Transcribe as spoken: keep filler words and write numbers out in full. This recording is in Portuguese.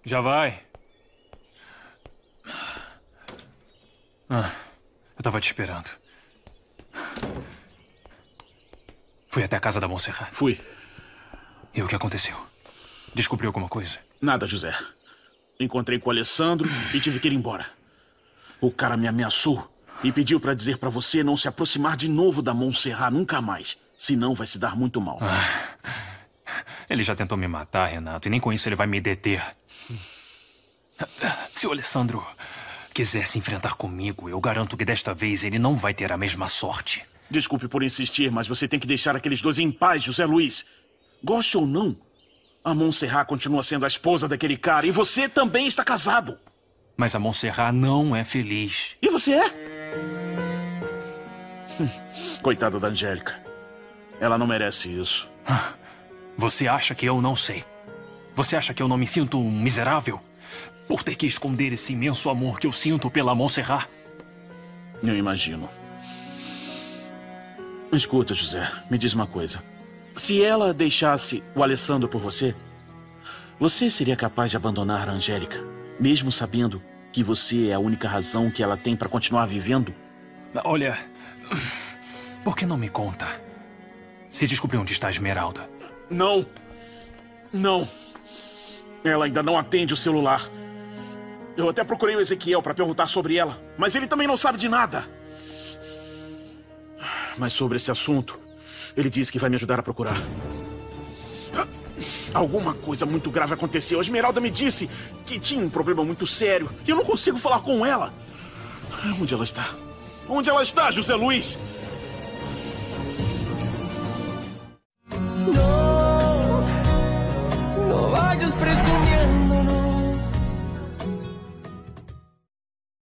Já vai. Ah, eu tava te esperando. Fui até a casa da Montserrat. Fui. E o que aconteceu? Descobriu alguma coisa? Nada, José. Encontrei com o Alessandro e tive que ir embora. O cara me ameaçou e pediu pra dizer pra você não se aproximar de novo da Montserrat nunca mais. Senão vai se dar muito mal. Ah, ele já tentou me matar, Renato, e nem com isso ele vai me deter. Se o Alessandro quiser se enfrentar comigo, eu garanto que desta vez ele não vai ter a mesma sorte. Desculpe por insistir, mas você tem que deixar aqueles dois em paz, José Luiz. Goste ou não, a Montserrat continua sendo a esposa daquele cara e você também está casado. Mas a Montserrat não é feliz. E você é? Hum, coitada da Angélica. Ela não merece isso. Você acha que eu não sei? Você acha que eu não me sinto um miserável? Por ter que esconder esse imenso amor que eu sinto pela Montserrat? Eu imagino. Escuta, José, me diz uma coisa. Se ela deixasse o Alessandro por você, você seria capaz de abandonar a Angélica, mesmo sabendo que você é a única razão que ela tem para continuar vivendo? Olha, por que não me conta? Se descobriu onde está a Esmeralda. Não. Não. Ela ainda não atende o celular. Eu até procurei o Ezequiel para perguntar sobre ela, mas ele também não sabe de nada. Mas sobre esse assunto, ele disse que vai me ajudar a procurar. Alguma coisa muito grave aconteceu. A Esmeralda me disse que tinha um problema muito sério e eu não consigo falar com ela. Onde ela está? Onde ela está, José Luiz? No, no vayas preso.